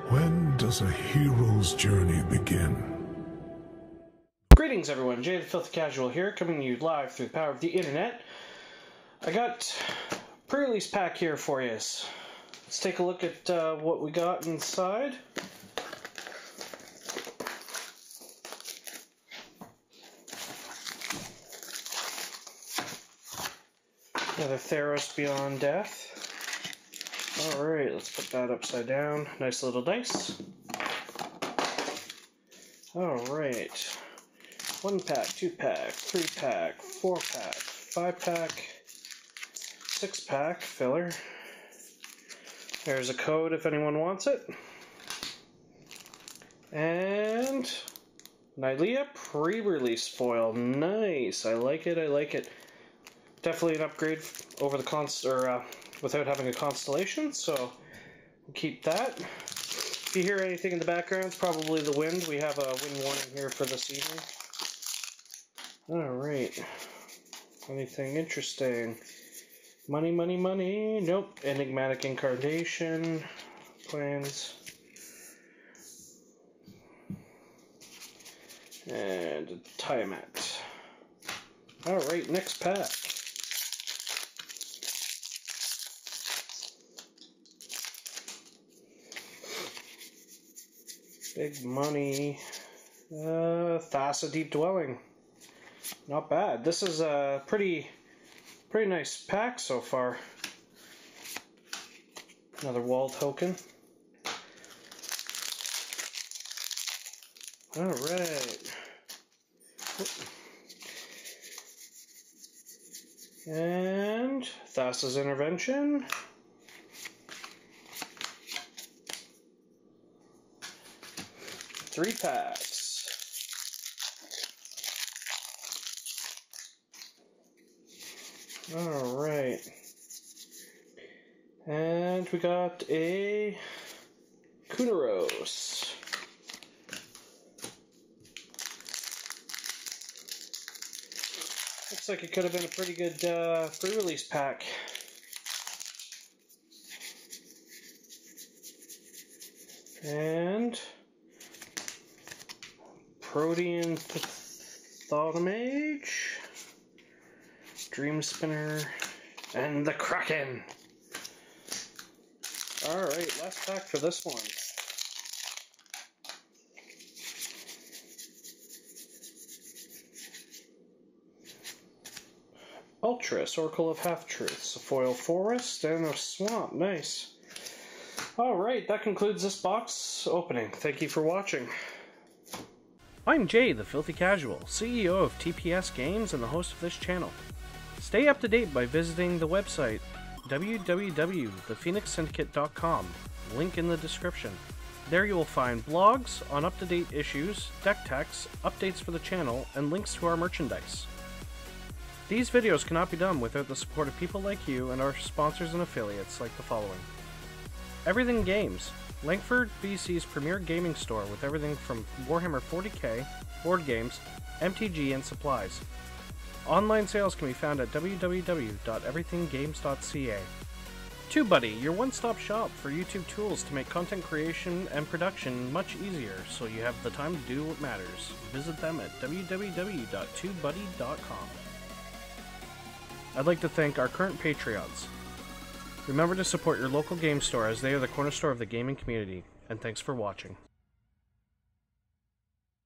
When does a hero's journey begin? Greetings everyone, Jay the Filthy Casual here, coming to you live through the power of the internet. I got a pre-release pack here for you. Let's take a look at what we got inside. Another Theros Beyond Death. Alright, let's put that upside down. Nice little dice. Alright. 1 pack, 2 pack, 3 pack, 4 pack, 5 pack, 6 pack filler. There's a code if anyone wants it. And Nylea pre-release foil. Nice. I like it. I like it. Definitely an upgrade over the without having a constellation, so we'll keep that. If you hear anything in the background, it's probably the wind. We have a wind warning here for this evening. Alright. Anything interesting? Money, money, money. Nope. Enigmatic incarnation. Plans. And a Tiamat. Alright, next pack. Big money. Thassa Deep Dwelling. Not bad. This is a pretty nice pack so far. Another wall token. Alright. And Thassa's Intervention. Three packs. Alright. And we got a Kunaros. Looks like it could have been a pretty good pre-release pack. And Protean Thotamage, Dream Spinner, and the Kraken. Alright, last pack for this one. Ultras, Oracle of Half-Truths, a Foil Forest, and a Swamp. Nice. Alright, that concludes this box opening. Thank you for watching. I'm Jay, the Filthy Casual, CEO of TPS Games and the host of this channel. Stay up to date by visiting the website www.thephoenixsyndicate.com, link in the description. There you will find blogs on up-to-date issues, deck techs, updates for the channel, and links to our merchandise. These videos cannot be done without the support of people like you and our sponsors and affiliates like the following. Everything Games, Langford, BC's premier gaming store with everything from Warhammer 40k, board games, MTG, and supplies. Online sales can be found at www.everythinggames.ca. TubeBuddy, your one-stop shop for YouTube tools to make content creation and production much easier so you have the time to do what matters. Visit them at www.tubebuddy.com. I'd like to thank our current Patreons. Remember to support your local game store as they are the cornerstone of the gaming community, and thanks for watching.